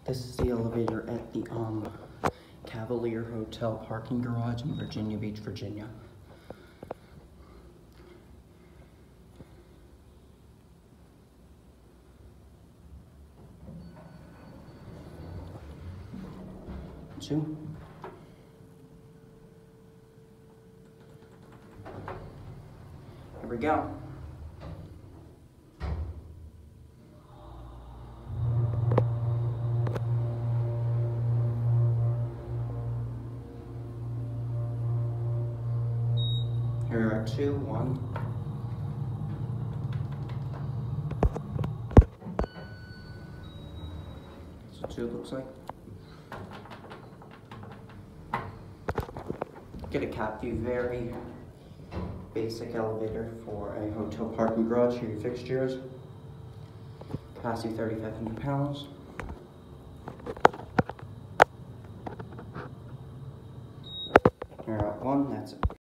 This is the elevator at the Cavalier Hotel parking garage in Virginia Beach, Virginia. Two. Here we go. Here are two, one. That's what two looks like. Get a cap view, very basic elevator for a hotel parking garage. Here are your fixtures. Capacity 3,500 pounds. Here are one, that's it.